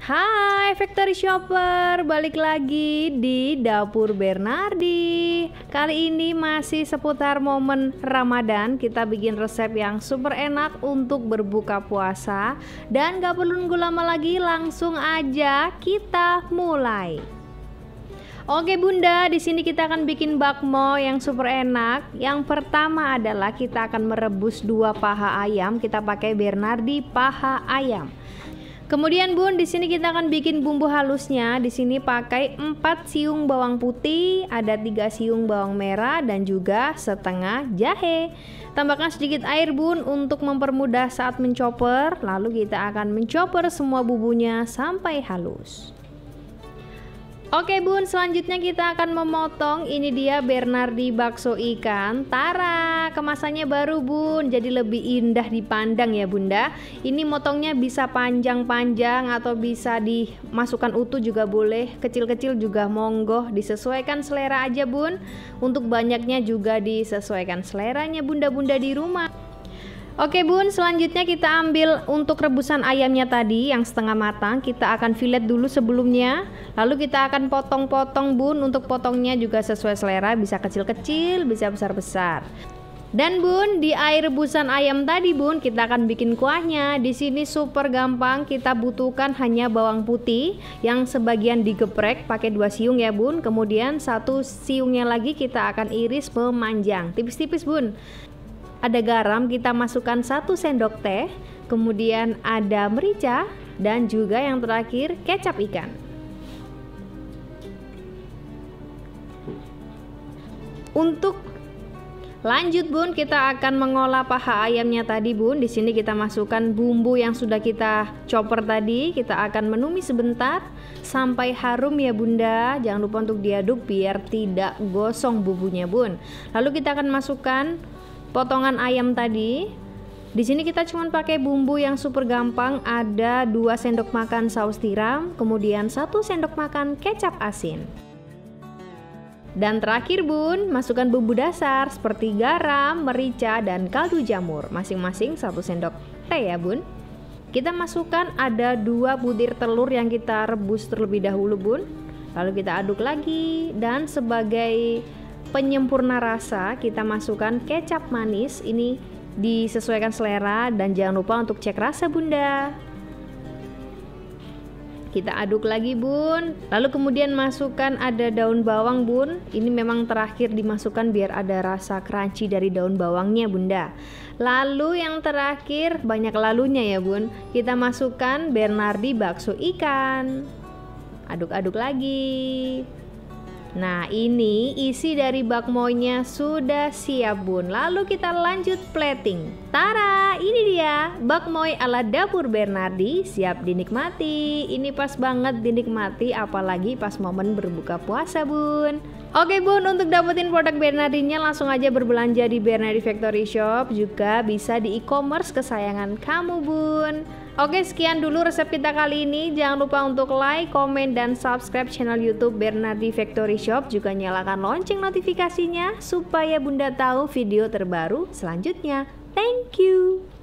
Hai Factory Shopper, balik lagi di Dapur Bernardi. Kali ini masih seputar momen Ramadan. Kita bikin resep yang super enak untuk berbuka puasa. Dan gak perlu nunggu lama lagi, langsung aja kita mulai. Oke Bunda, di sini kita akan bikin bakmo yang super enak. Yang pertama adalah kita akan merebus 2 paha ayam. Kita pakai Bernardi paha ayam. Kemudian Bun, di sini kita akan bikin bumbu halusnya. Di sini pakai 4 siung bawang putih, ada 3 siung bawang merah dan juga setengah jahe. Tambahkan sedikit air Bun untuk mempermudah saat menchopper. Lalu kita akan menchopper semua bumbunya sampai halus. Oke Bun, selanjutnya kita akan memotong. Ini dia Bernardi bakso ikan. Tara, kemasannya baru Bun, jadi lebih indah dipandang ya Bunda. Ini motongnya bisa panjang-panjang atau bisa dimasukkan utuh juga boleh. Kecil-kecil juga monggo, disesuaikan selera aja Bun. Untuk banyaknya juga disesuaikan seleranya bunda-bunda di rumah. Oke Bun, selanjutnya kita ambil untuk rebusan ayamnya tadi yang setengah matang. Kita akan fillet dulu sebelumnya. Lalu kita akan potong-potong Bun. Untuk potongnya juga sesuai selera, bisa kecil-kecil, bisa besar-besar. Dan Bun, di air rebusan ayam tadi Bun, kita akan bikin kuahnya. Di sini super gampang, kita butuhkan hanya bawang putih yang sebagian digeprek pakai 2 siung ya Bun. Kemudian 1 siungnya lagi kita akan iris memanjang, tipis-tipis Bun. Ada garam, kita masukkan 1 sendok teh. Kemudian ada merica dan juga yang terakhir kecap ikan. Untuk lanjut Bun, kita akan mengolah paha ayamnya tadi Bun. Di sini kita masukkan bumbu yang sudah kita chopper tadi. Kita akan menumis sebentar sampai harum ya Bunda. Jangan lupa untuk diaduk biar tidak gosong bumbunya Bun. Lalu kita akan masukkan potongan ayam tadi. Di sini kita cuma pakai bumbu yang super gampang. Ada 2 sendok makan saus tiram, kemudian 1 sendok makan kecap asin. Dan terakhir Bun, masukkan bumbu dasar seperti garam, merica, dan kaldu jamur. Masing-masing 1 sendok teh ya Bun. Kita masukkan ada 2 butir telur yang kita rebus terlebih dahulu Bun. Lalu kita aduk lagi. Dan sebagai penyempurna rasa kita masukkan kecap manis. Ini disesuaikan selera dan jangan lupa untuk cek rasa Bunda. Kita aduk lagi Bun. Lalu kemudian masukkan ada daun bawang Bun. Ini memang terakhir dimasukkan biar ada rasa crunchy dari daun bawangnya Bunda. Lalu yang terakhir, banyak lalunya ya Bun, kita masukkan Bernardi bakso ikan. Aduk-aduk lagi. Nah, ini isi dari bakmonya sudah siap Bun. Lalu kita lanjut plating. Tara, ini dia bakmoy ala Dapur Bernardi, siap dinikmati. Ini pas banget dinikmati apalagi pas momen berbuka puasa Bun. Oke Bun, untuk dapetin produk Bernardinya langsung aja berbelanja di Bernardi Factory Shop. Juga bisa di e-commerce kesayangan kamu Bun. Oke, sekian dulu resep kita kali ini. Jangan lupa untuk like, komen, dan subscribe channel YouTube Bernardi Factory Shop. Juga nyalakan lonceng notifikasinya supaya Bunda tahu video terbaru selanjutnya. Thank you.